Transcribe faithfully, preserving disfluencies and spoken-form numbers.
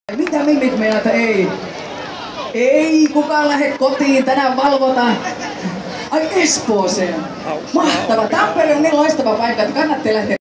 Mitä mimmit meinaat, ei? Ei kukaan lähde kotiin, tänään valvotaan. Ai Espooseen. Mahtava. Tampere on niin loistava paikka, että kannattaa lähteä.